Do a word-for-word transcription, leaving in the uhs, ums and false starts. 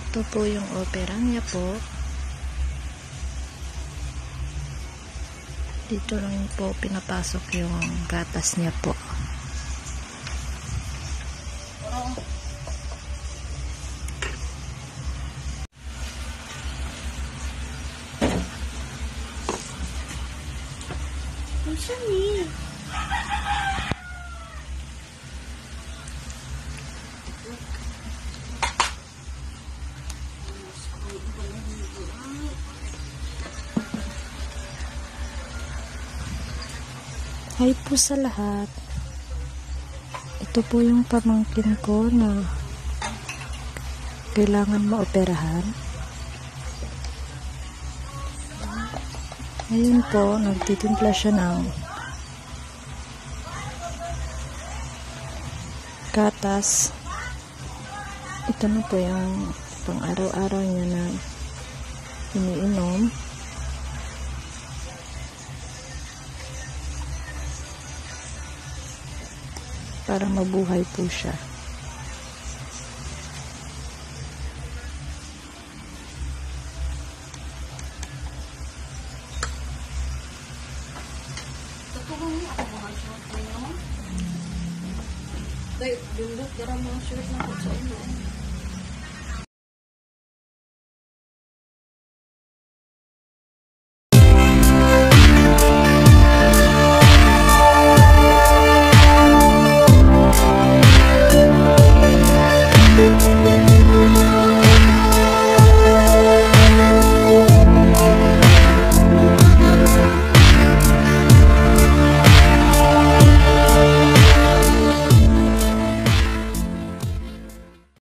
Ito po yung opera niya po. Dito lang po pinapasok yung gatas niya po. Ang sani. Hi po sa lahat. Ito po yung pamangkin ko na kailangan maoperahan. Ngayon po, nagtitimpla siya ng gatas. Ito na po yung pang araw-araw niya na iniinom. Para mabuhay po siya. Dahil, yung look, darang mga shirt na ko sa inyo.